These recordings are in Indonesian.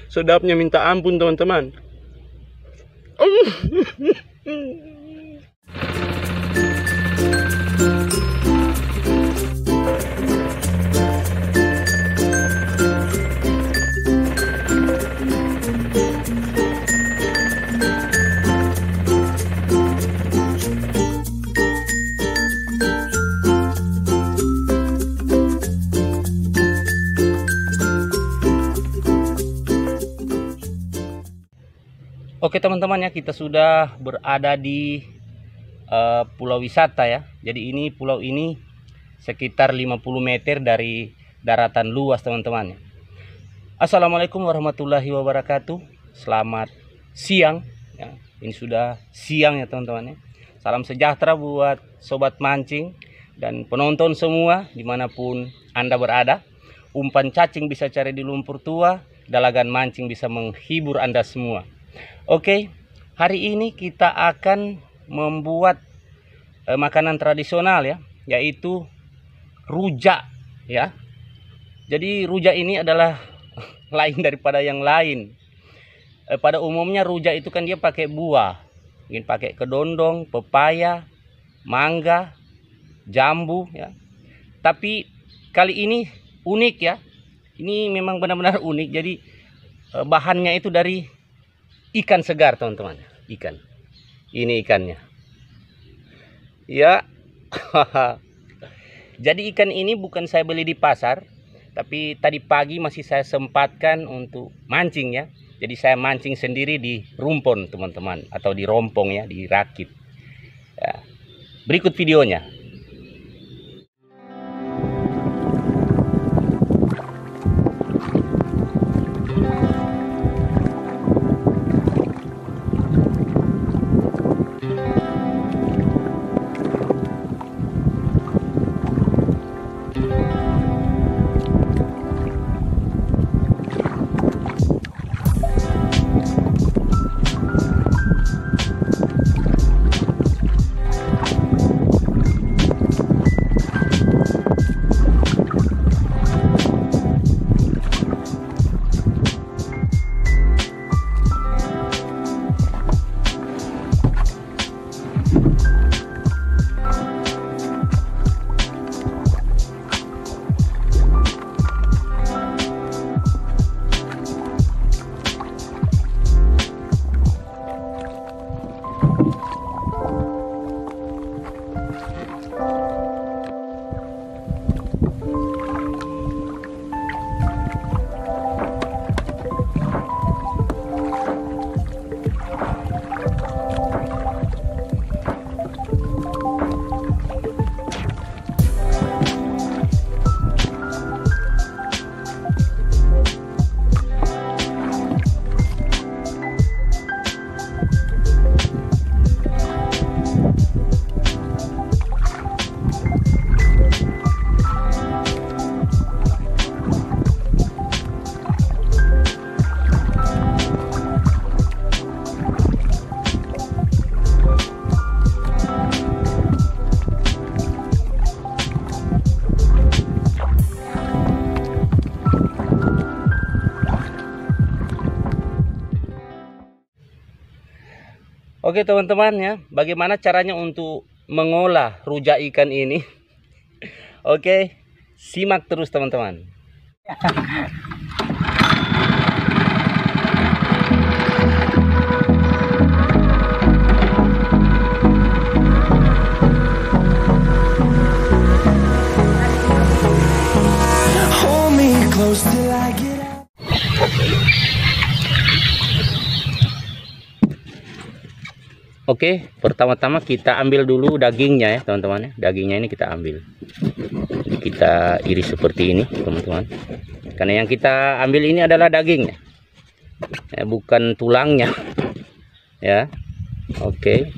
Sedapnya minta ampun teman-teman. Oke teman-teman ya, kita sudah berada di pulau wisata ya. Jadi ini pulau ini sekitar 50 meter dari daratan luas teman-teman ya. Assalamualaikum warahmatullahi wabarakatuh. Selamat siang ya. Ini sudah siang ya teman-teman ya. Salam sejahtera buat sobat mancing dan penonton semua dimanapun Anda berada. Umpan cacing bisa cari di lumpur tua, dalagan mancing bisa menghibur Anda semua. Oke, hari ini kita akan membuat makanan tradisional ya, yaitu rujak ya. Jadi rujak ini adalah lain daripada yang lain. Pada umumnya rujak itu kan dia pakai buah, mungkin pakai kedondong, pepaya, mangga, jambu ya. Tapi kali ini unik ya. Ini memang benar-benar unik. Jadi bahannya itu dari ikan segar teman-teman. Ikan. Ini ikannya. Ya. Jadi ikan ini bukan saya beli di pasar, tapi tadi pagi masih saya sempatkan untuk mancing ya. Jadi saya mancing sendiri di rumpon teman-teman, atau di rompong ya, di rakit ya. Berikut videonya. Oke teman-teman ya, bagaimana caranya untuk mengolah rujak ikan ini? Oke, simak terus teman-teman. Hold me close till I get out. Oke, pertama-tama kita ambil dulu dagingnya ya teman-teman ya. Dagingnya ini kita ambil. Jadi kita iris seperti ini teman-teman. Karena yang kita ambil ini adalah dagingnya, ya, bukan tulangnya. Ya, oke.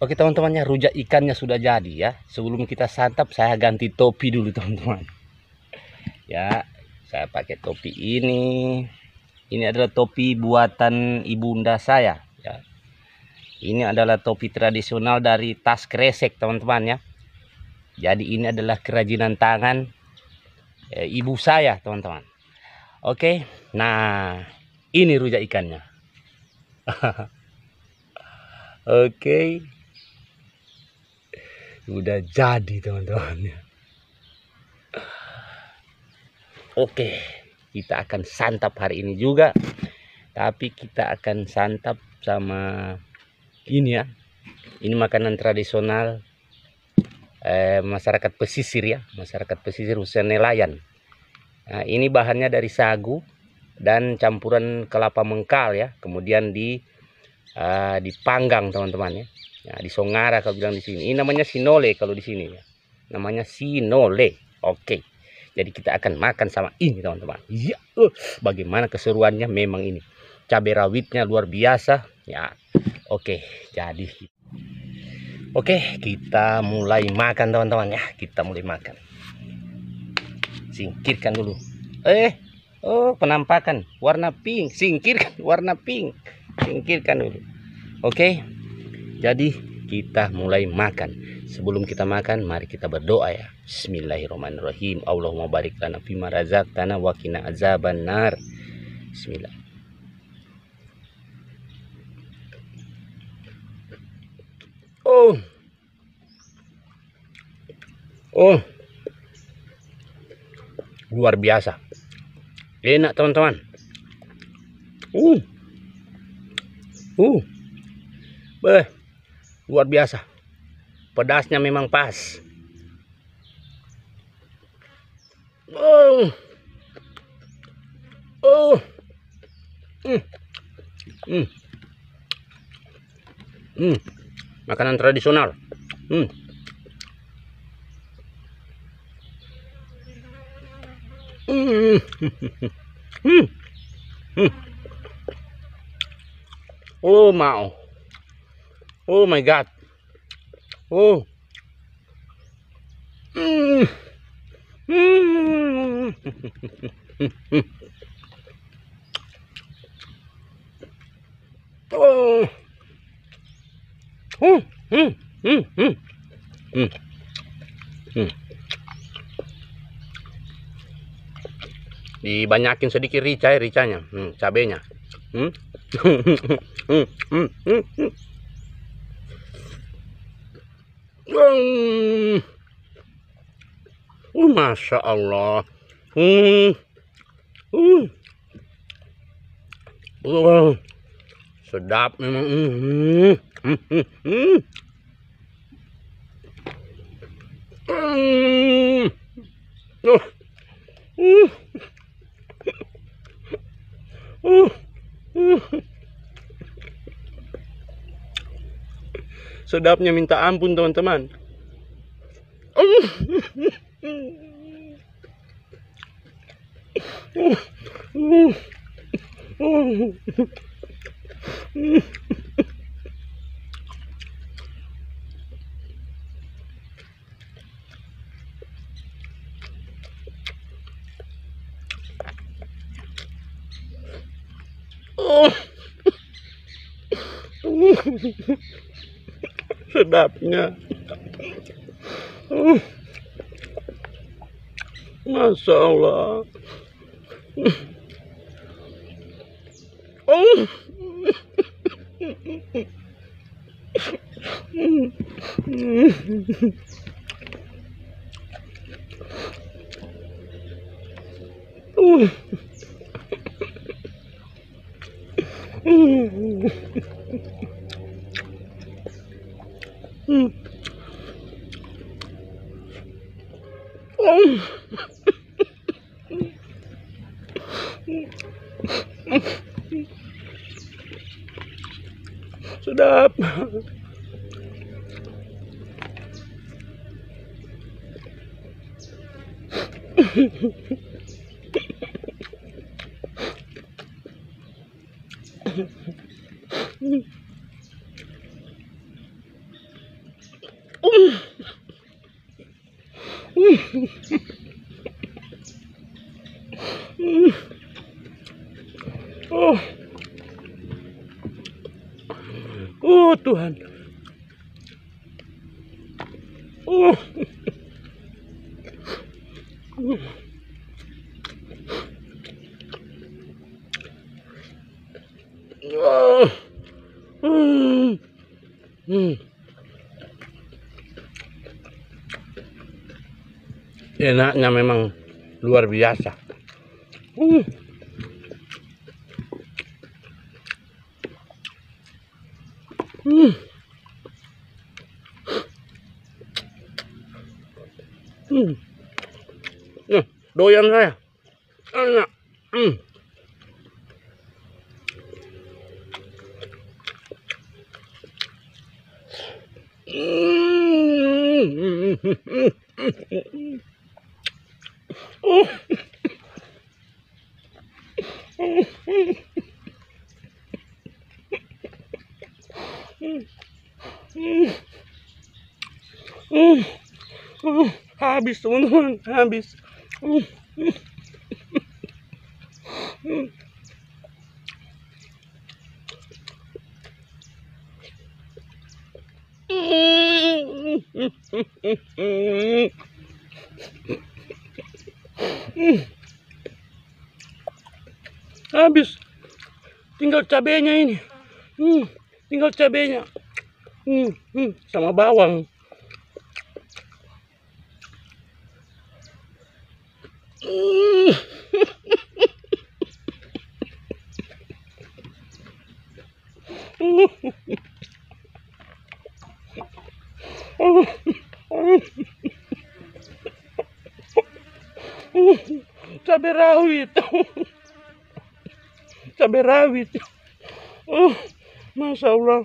Oke teman-temannya, rujak ikannya sudah jadi ya. Sebelum kita santap saya ganti topi dulu teman-teman. Ya, saya pakai topi ini. Ini adalah topi buatan ibunda saya ya. Ini adalah topi tradisional dari tas kresek teman-teman ya. Jadi ini adalah kerajinan tangan ibu saya teman-teman. Oke, nah ini rujak ikannya. Oke, udah jadi teman-teman. Oke, kita akan santap hari ini juga. Tapi kita akan santap sama ini ya. Ini makanan tradisional masyarakat pesisir ya. Masyarakat pesisir khususnya nelayan. Nah, ini bahannya dari sagu dan campuran kelapa mengkal ya. Kemudian dipanggang teman-teman ya. Nah, di Songara kalau bilang di sini. Ini namanya sinole kalau di sini ya. Namanya sinole. Oke. Jadi kita akan makan sama ini teman-teman. Iya, bagaimana keseruannya memang ini. Cabai rawitnya luar biasa ya. Oke, jadi oke, kita mulai makan teman-teman ya. Kita mulai makan. Singkirkan dulu. Oh, penampakan warna pink. Singkirkan warna pink. Singkirkan dulu. Oke. Jadi kita mulai makan. Sebelum kita makan, mari kita berdoa ya. Bismillahirrahmanirrahim. Allahumma barik lana fima razaqtana wa qina azabannar. Bismillah. Oh. Luar biasa. Enak teman-teman. Luar biasa. Pedasnya memang pas. Makanan tradisional. Oh mau. Oh my god. Oh. Dibanyakin sedikit ricanya, cabenya. Masya Allah. Sedap memang. Sedapnya minta ampun teman-teman. Sedapnya. Masya Allah. Sedap. Tuhan. Enaknya memang luar biasa. Doyan saya. Enak. Habis teman-teman, habis. Habis. Tinggal cabenya ini. Tinggal cabenya. Sama bawang. Cabai rawit. Cabai rawit. Masya Allah.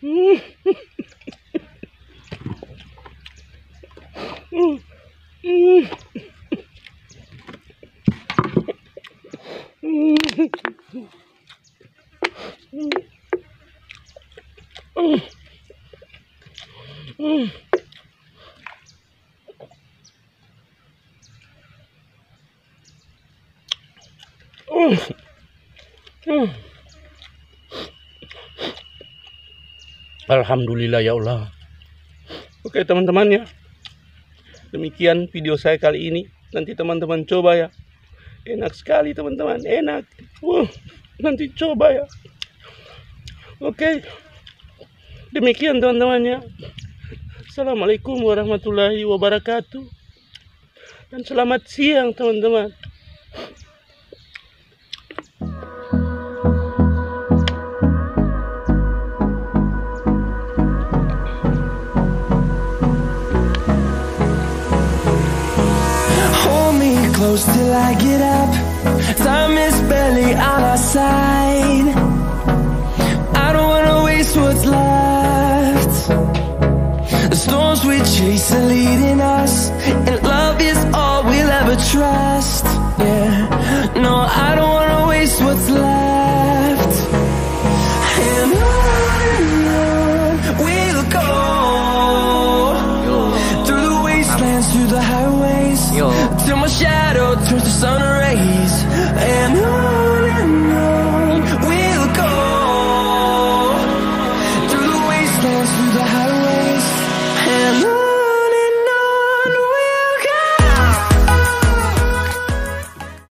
Alhamdulillah ya Allah. Oke teman-teman ya, demikian video saya kali ini. Nanti teman-teman coba ya. Enak sekali teman-teman, enak. Nanti coba ya. Oke, demikian teman-teman ya. Assalamualaikum warahmatullahi wabarakatuh. Dan selamat siang teman-teman. Close till I get up. Time is barely on our side. I don't wanna waste what's left. The storms we chase are leading us, and love is all we'll ever trust. Yeah, no, I don't wanna waste what's left. And on we'll go, through the wastelands, through the highways, till my shadow turns to sun